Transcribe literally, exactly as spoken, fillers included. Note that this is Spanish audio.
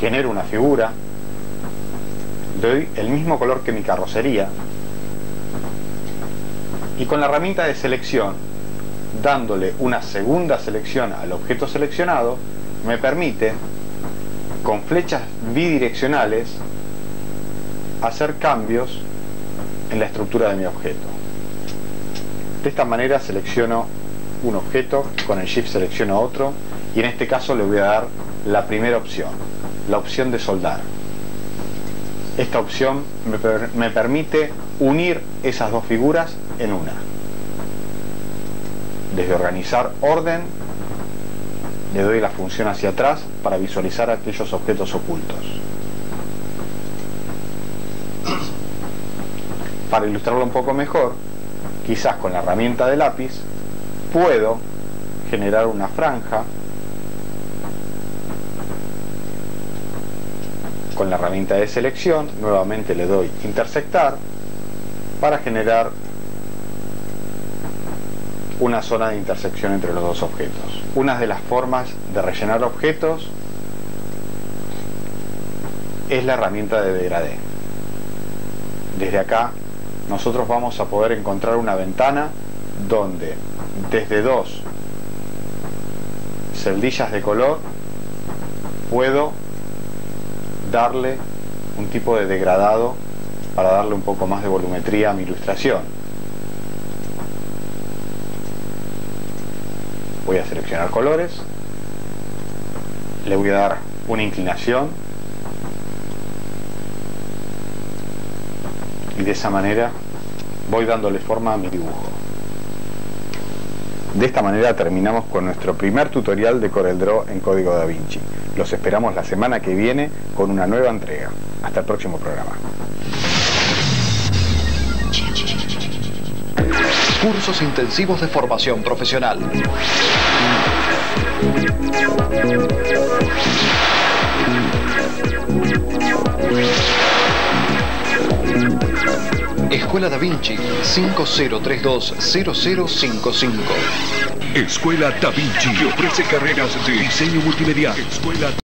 genero una figura, le doy el mismo color que mi carrocería, y con la herramienta de selección, dándole una segunda selección al objeto seleccionado, me permite, con flechas bidireccionales, hacer cambios en la estructura de mi objeto. De esta manera selecciono un objeto, con el Shift selecciono otro, y en este caso le voy a dar la primera opción, la opción de soldar. Esta opción me, per me permite unir esas dos figuras en una. Desde organizar orden, le doy la función hacia atrás para visualizar aquellos objetos ocultos. Para ilustrarlo un poco mejor, quizás con la herramienta de lápiz puedo generar una franja. Con la herramienta de selección nuevamente le doy intersectar para generar una zona de intersección entre los dos objetos. Una de las formas de rellenar objetos es la herramienta de degradé. Desde acá nosotros vamos a poder encontrar una ventana donde desde dos celdillas de color puedo darle un tipo de degradado para darle un poco más de volumetría a mi ilustración. Voy a seleccionar colores, le voy a dar una inclinación y de esa manera voy dándole forma a mi dibujo. De esta manera terminamos con nuestro primer tutorial de CorelDRAW en Código DaVinci. Los esperamos la semana que viene con una nueva entrega. Hasta el próximo programa. Cursos intensivos de formación profesional. Escuela Da Vinci cinco cero tres dos cero cero cinco cinco. Escuela Da Vinci, que ofrece carreras de diseño multimedia. Escuela